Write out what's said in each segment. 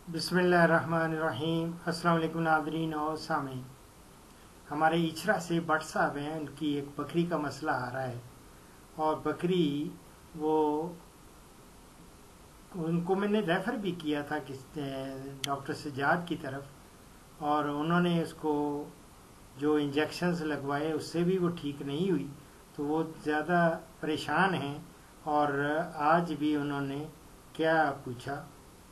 बिस्मिल्लाहिर्रहमानिर्रहीम। अस्सलाम वालेकुम नाज़रीन और सामीन। हमारे इचरा से भट्ट साहब हैं, उनकी एक बकरी का मसला आ रहा है और बकरी वो उनको मैंने रेफ़र भी किया था कि डॉक्टर सजाद की तरफ, और उन्होंने उसको जो इंजेक्शन्स लगवाए उससे भी वो ठीक नहीं हुई, तो वो ज़्यादा परेशान हैं। और आज भी उन्होंने क्या पूछा,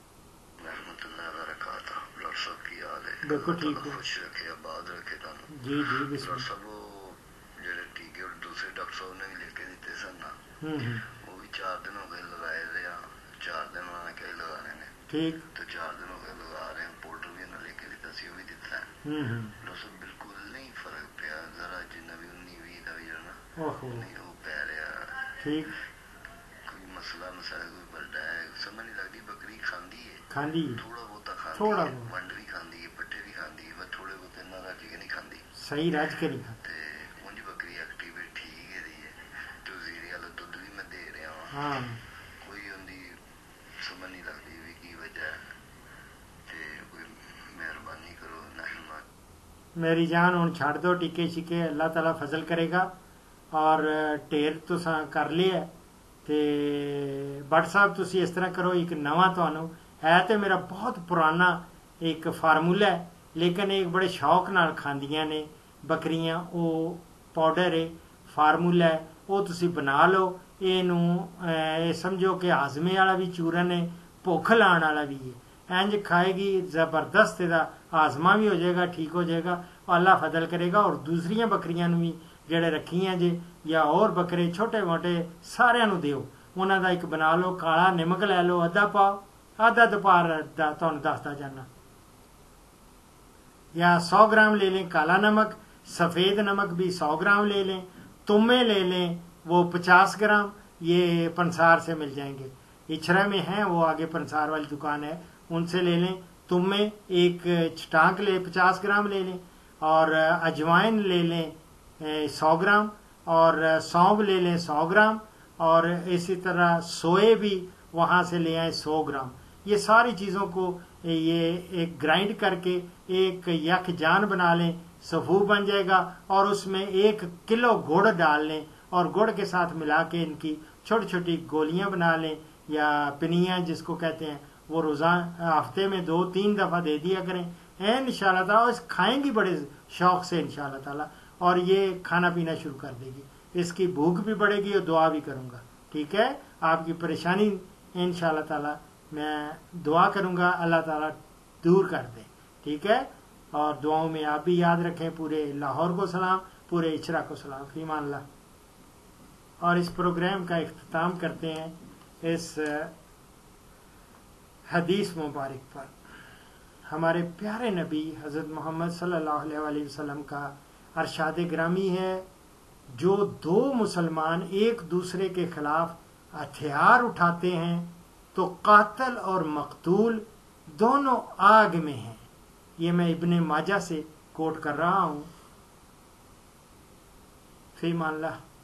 बिल्कुल ठीक है। खुश रखे आबाद रखे तुहानू जी जी डॉक्टर साहब वो जेडे टीके और दूसरे डॉक्टर साहब ने भी लिख के दिते सन ना, वो भी 4 दिन हो गए लगाए थे। 4 दिन उन्होंने क्या लगाने ने, ठीक, तो 4 दिन हो गए लगा रहे हैं। पाउडर भी उन्होंने लिख के दिता सी, वो भी दिता है। डॉक्टर साहब बिल्कुल नहीं फर्क पिया, जरा जिन्ना भी 19-20 का भी ना नहीं वो पै रहा। ठीक, कोई मसला मसाला कोई बड़ा है, समझ नहीं लगती। बकरी खांदी है, खांदी थोड़ा बहुत खांदी थोड़ा है, बहुत वंड भी खांदी है, पट्टे भी खांदी है, पर थोड़े बहुत इन्ना रज के नहीं खांदी। सही रज के नहीं खाते। ते उंज बकरी एक्टिव है, ठीक है दी है। तो जीरे वाला दुध भी मैं दे रहा हूं। हाँ, कोई उनदी समझ नहीं लगती भी की वजह है। ते कोई मेहरबानी करो ना हिम्मत। मेरी जान हुण छड़ दो टिके शिके, अल्लाह ताला फजल करेगा। और ढेर तुसां कर लिया ते भट्ट साहब तुसी इस तरह करो, एक नवा तुहानू है तो मेरा बहुत पुराना एक फार्मूला है, लेकिन एक बड़े शौक नाल खांदियां ने बकरियां। वो पाउडर है, फार्मूला है, वो तुसी बना लो। ਇਹਨੂੰ समझो कि हाजमे वाला भी चूरन है, भुख लाने वाला भी है। इंज खाएगी जबरदस्त, ਇਹਦਾ हाजमा भी हो जाएगा, ठीक हो जाएगा, अल्लाह फजल करेगा। और दूसरियां बकरियां भी ਜਿਹੜੇ रखियां जे या और बकरे छोटे मोटे सारिਆਂ ਨੂੰ ਦਿਓ, ਉਹਨਾਂ ਦਾ ਇੱਕ ਬਣਾ ਲਓ। ਕਾਲਾ ਨਿਮਕ ਲੈ ਲਓ, ਅੱਧਾ ਪਾਓ, आधा दोपहर ਦਾ ਤੁਹਾਨੂੰ ਦੱਸਦਾ ਜਾਨਾ। या 100 ग्राम ले लें काला नमक, सफ़ेद नमक भी 100 ग्राम ले लें, तुम्बे ले लें वो 50 ग्राम, ये पंसार से मिल जाएंगे। इचरा में हैं वो, आगे पंसार वाली दुकान है, उनसे ले लें। तुम्बे एक छटाक ले 50 ग्राम ले लें, और अजवाइन ले लें 100 ग्राम, और सौंफ ले लें 100 ग्राम, और इसी तरह सोए भी वहाँ से ले आए 100 ग्राम। ये सारी चीज़ों को ये एक ग्राइंड करके एक यख जान बना लें, सफू बन जाएगा। और उसमें 1 किलो गुड़ डाल लें और गुड़ के साथ मिला के इनकी छोटी छोटी गोलियां बना लें, या पिनियाँ जिसको कहते हैं। वो रोज़ाना हफ्ते में 2-3 दफ़ा दे दिया करें इंशाल्लाह ताला। खाएंगी बड़े शौक से इंशाल्लाह ताला, और ये खाना पीना शुरू कर देगी। इसकी भूख भी बढ़ेगी और दुआ भी करूँगा। ठीक है, आपकी परेशानी इंशाल्लाह ताला मैं दुआ करूँगा अल्लाह ताला दूर कर दे। ठीक है, और दुआओं में आप भी याद रखें। पूरे लाहौर को सलाम, पूरे इचरा को सलाम, फीमान अल्लाह। और इस प्रोग्राम का इख्तिताम करते हैं इस हदीस मुबारक पर। हमारे प्यारे नबी हज़रत मोहम्मद सल्लल्लाहु अलैहि वसल्लम का अरशाद ग्रामी है, जो 2 मुसलमान एक दूसरे के खिलाफ हथियार उठाते हैं तो कातिल और मकतूल दोनों आग में हैं। ये मैं इब्ने माजा से कोट कर रहा हूँ। फीमान अल्लाह।